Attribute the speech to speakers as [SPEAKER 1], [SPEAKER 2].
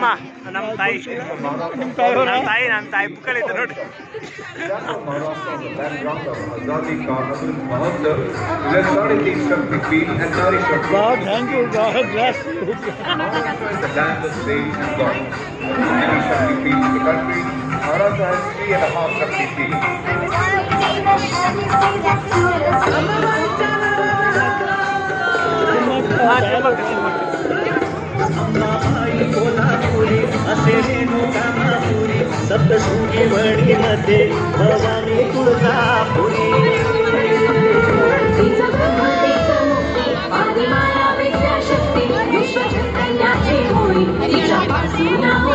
[SPEAKER 1] ನಮ್ಮ ತಾಯಿ ಪುಕ್ಕಲಿದ್ದ ನೋಡಿ.
[SPEAKER 2] Thank you, God bless you.
[SPEAKER 3] The land, the state, and God. Many Shakti feet in the country. Maharashtra has 3.5 Shakti feet.
[SPEAKER 2] Saptashrungi बड़ी मध्ये भवानी तुळजापुरी
[SPEAKER 4] आदिमाया विद्याशक्ती विश्वचैतन्याची होळी तिच्यापासून